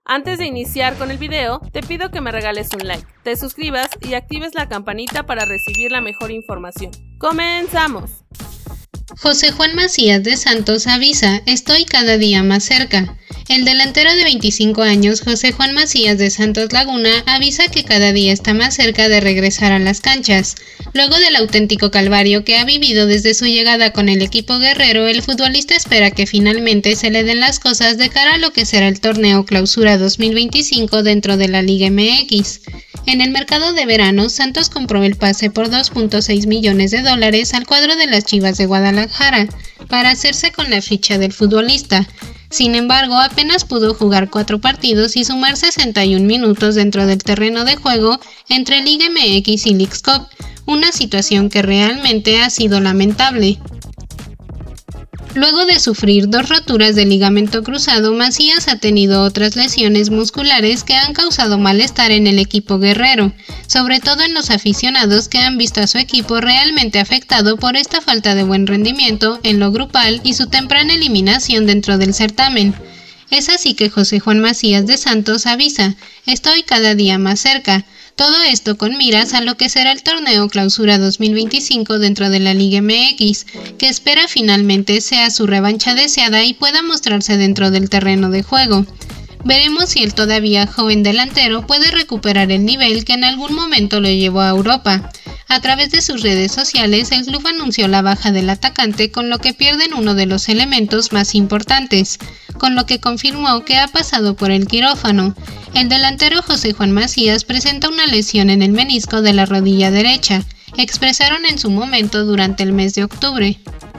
Antes de iniciar con el video, te pido que me regales un like, te suscribas y actives la campanita para recibir la mejor información. ¡Comenzamos! José Juan Macías de Santos avisa: estoy cada día más cerca. El delantero de 25 años, José Juan Macías de Santos Laguna, avisa que cada día está más cerca de regresar a las canchas. Luego del auténtico calvario que ha vivido desde su llegada con el equipo guerrero, el futbolista espera que finalmente se le den las cosas de cara a lo que será el torneo Clausura 2025 dentro de la Liga MX. En el mercado de verano, Santos compró el pase por $2.6 millones al cuadro de las Chivas de Guadalajara para hacerse con la ficha del futbolista. Sin embargo, apenas pudo jugar 4 partidos y sumar 61 minutos dentro del terreno de juego entre Liga MX y Leagues Cup, una situación que realmente ha sido lamentable. Luego de sufrir 2 roturas de ligamento cruzado, Macías ha tenido otras lesiones musculares que han causado malestar en el equipo guerrero, sobre todo en los aficionados que han visto a su equipo realmente afectado por esta falta de buen rendimiento en lo grupal y su temprana eliminación dentro del certamen. Es así que José Juan Macías de Santos avisa: estoy cada día más cerca. Todo esto con miras a lo que será el torneo Clausura 2025 dentro de la Liga MX, que espera finalmente sea su revancha deseada y pueda mostrarse dentro del terreno de juego. Veremos si el todavía joven delantero puede recuperar el nivel que en algún momento lo llevó a Europa. A través de sus redes sociales, el club anunció la baja del atacante, con lo que pierden uno de los elementos más importantes, con lo que confirmó que ha pasado por el quirófano. El delantero José Juan Macías presenta una lesión en el menisco de la rodilla derecha, expresaron en su momento durante el mes de octubre.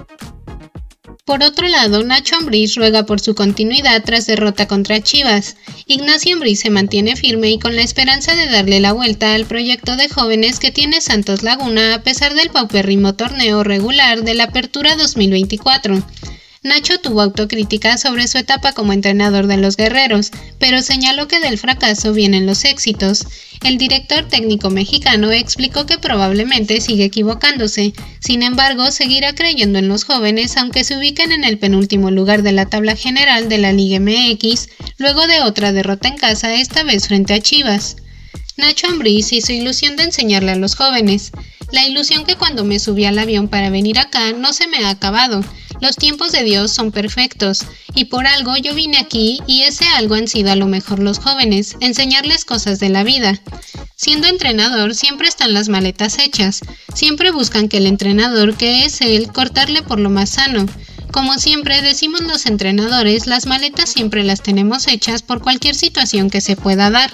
Por otro lado, Nacho Ambriz ruega por su continuidad tras derrota contra Chivas. Ignacio Ambriz se mantiene firme y con la esperanza de darle la vuelta al proyecto de jóvenes que tiene Santos Laguna a pesar del paupérrimo torneo regular de la Apertura 2024. Nacho tuvo autocrítica sobre su etapa como entrenador de los guerreros, pero señaló que del fracaso vienen los éxitos. El director técnico mexicano explicó que probablemente sigue equivocándose, sin embargo seguirá creyendo en los jóvenes aunque se ubiquen en el penúltimo lugar de la tabla general de la Liga MX, luego de otra derrota en casa, esta vez frente a Chivas. Nacho Ambriz hizo ilusión de enseñarle a los jóvenes: la ilusión que cuando me subí al avión para venir acá no se me ha acabado. Los tiempos de Dios son perfectos, y por algo yo vine aquí y ese algo han sido a lo mejor los jóvenes, enseñarles cosas de la vida. Siendo entrenador siempre están las maletas hechas, siempre buscan que el entrenador que es él cortarle por lo más sano. Como siempre decimos los entrenadores, las maletas siempre las tenemos hechas por cualquier situación que se pueda dar.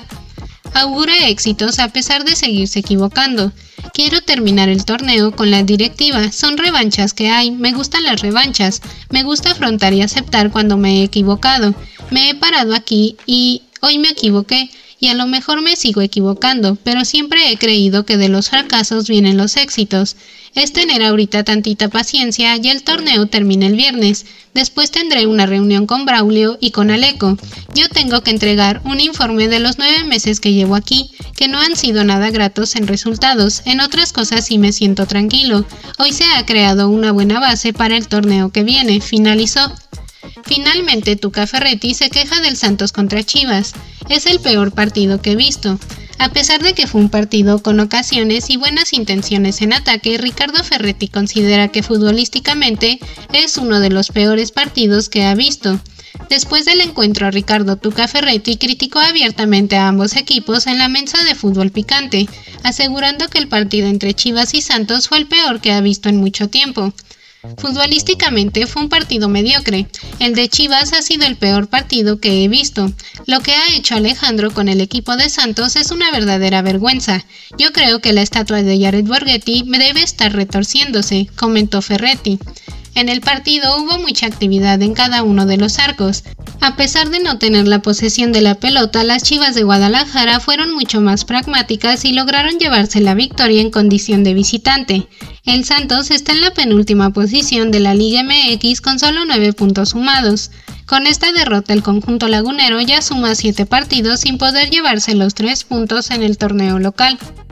Augura éxitos a pesar de seguirse equivocando. Quiero terminar el torneo con la directiva, son revanchas que hay, me gustan las revanchas, me gusta afrontar y aceptar cuando me he equivocado. Me he parado aquí y hoy me equivoqué y a lo mejor me sigo equivocando, pero siempre he creído que de los fracasos vienen los éxitos. Es tener ahorita tantita paciencia y el torneo termina el viernes. Después tendré una reunión con Braulio y con Aleco. Yo tengo que entregar un informe de los 9 meses que llevo aquí, que no han sido nada gratos en resultados. En otras cosas sí me siento tranquilo. Hoy se ha creado una buena base para el torneo que viene, finalizó. Finalmente, Tuca Ferretti se queja del Santos contra Chivas. Es el peor partido que he visto. A pesar de que fue un partido con ocasiones y buenas intenciones en ataque, Ricardo Ferretti considera que futbolísticamente es uno de los peores partidos que ha visto. Después del encuentro, Ricardo Tuca Ferretti criticó abiertamente a ambos equipos en la mesa de Fútbol Picante, asegurando que el partido entre Chivas y Santos fue el peor que ha visto en mucho tiempo. Futbolísticamente fue un partido mediocre. El de Chivas ha sido el peor partido que he visto. Lo que ha hecho Alejandro con el equipo de Santos es una verdadera vergüenza. Yo creo que la estatua de Jared Borghetti debe estar retorciéndose, comentó Ferretti. En el partido hubo mucha actividad en cada uno de los arcos. A pesar de no tener la posesión de la pelota, las Chivas de Guadalajara fueron mucho más pragmáticas y lograron llevarse la victoria en condición de visitante. El Santos está en la penúltima posición de la Liga MX con solo 9 puntos sumados. Con esta derrota el conjunto lagunero ya suma 7 partidos sin poder llevarse los 3 puntos en el torneo local.